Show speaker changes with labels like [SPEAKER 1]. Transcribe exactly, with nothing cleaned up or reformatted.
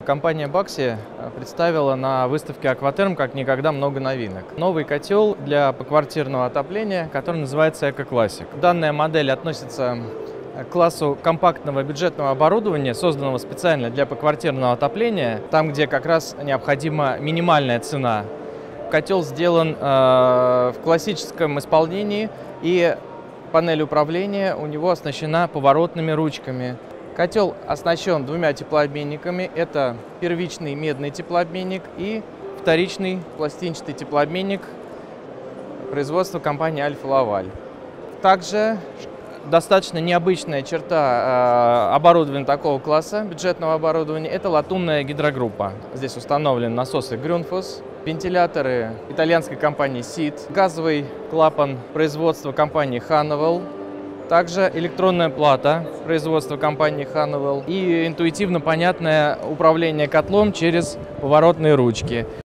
[SPEAKER 1] Компания Baxi представила на выставке Aquaterm как никогда много новинок. Новый котел для поквартирного отопления, который называется Eco-Classic. Данная модель относится к классу компактного бюджетного оборудования, созданного специально для поквартирного отопления, там, где как раз необходима минимальная цена. Котел сделан э, в классическом исполнении, и панель управления у него оснащена поворотными ручками. Котел оснащен двумя теплообменниками. Это первичный медный теплообменник и вторичный пластинчатый теплообменник производства компании Альфа Лаваль. Также достаточно необычная черта э, оборудования такого класса, бюджетного оборудования, это латунная гидрогруппа. Здесь установлены насосы Grundfos, вентиляторы итальянской компании Сид, газовый клапан производства компании Honeywell, также электронная плата производства компании Honeywell и интуитивно понятное управление котлом через поворотные ручки.